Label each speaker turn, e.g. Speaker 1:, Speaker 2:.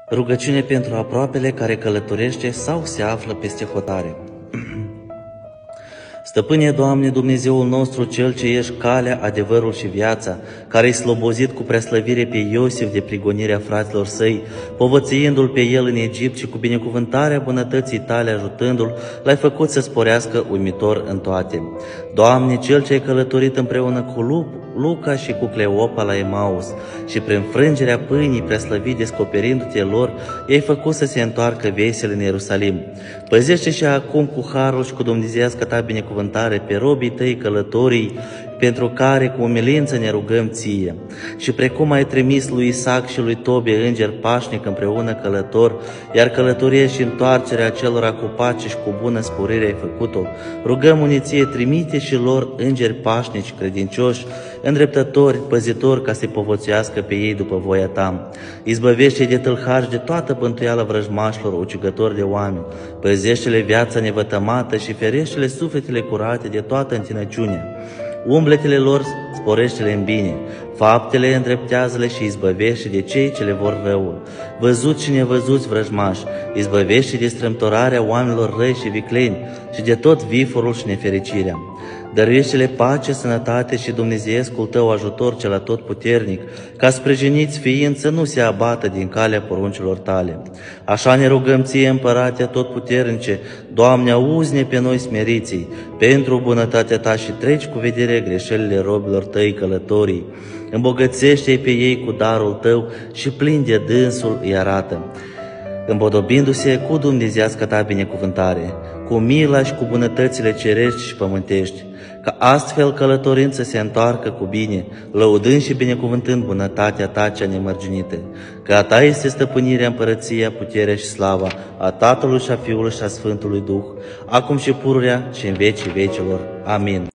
Speaker 1: Rugăciune pentru aproapele care călătorește sau se află peste hotare. Stăpâne, Doamne, Dumnezeul nostru, Cel ce ești calea, adevărul și viața, care ai slobozit cu preaslăvire pe Iosif de prigonirea fraților săi, povățuindu-l pe el în Egipt și cu binecuvântarea bunătății tale ajutându-l, l-ai făcut să sporească uimitor în toate. Doamne, Cel ce ai călătorit împreună cu Luca și cu Cleopa la Emaus și prin frângerea pâinii preaslăvit descoperindu-te lor, i-ai făcut să se întoarcă veseli în Ierusalim. Păzește și acum cu harul și cu dumnezeiasca ta binecuvântare pe robii tăi călătorii, pentru care cu umilință ne rugăm ție. Și precum ai trimis lui Isaac și lui Tobie înger pașnic împreună călător, iar călătoria și întoarcerea acelora cu pace și cu bună sporire ai făcut-o, rugăm uniție, trimite și lor îngeri pașnici, credincioși, îndreptători, păzitori, ca să-i povățuiască pe ei după voia ta. Izbăvește-i de tâlhari de toată bântuiala vrăjmașilor, ucigători de oameni. Păzește-le viața nevătămată și ferește-le sufletele curate de toată întinăciunea. Umbletele lor sporește-le în bine, faptele îndreptează-le și izbăvește de cei ce le vor răul. Văzuți și nevăzuți vrăjmași, izbăvește de strâmtorarea oamenilor răi și vicleni și de tot viforul și nefericirea. Dăruiește-le pace, sănătate și dumnezeiescul tău ajutor cel atotputernic, ca sprijiniți fiind să nu se abată din calea poruncilor tale. Așa ne rugăm ție, Împărate atotputernice, Doamne, auzi-ne pe noi smeriții, pentru bunătatea ta și treci cu vedere greșelile robilor tăi călătorii. Îmbogățește-i pe ei cu darul tău și plin de dânsul îi arată, împodobindu-se cu dumnezeiasca ta binecuvântare, cu mila și cu bunătățile cerești și pământești, ca astfel călătorind să se întoarcă cu bine, lăudând și binecuvântând bunătatea ta cea nemărginită, că a ta este stăpânirea, împărăția, puterea și slava a Tatălui și a Fiului și a Sfântului Duh, acum și pururea și în vecii vecilor. Amin.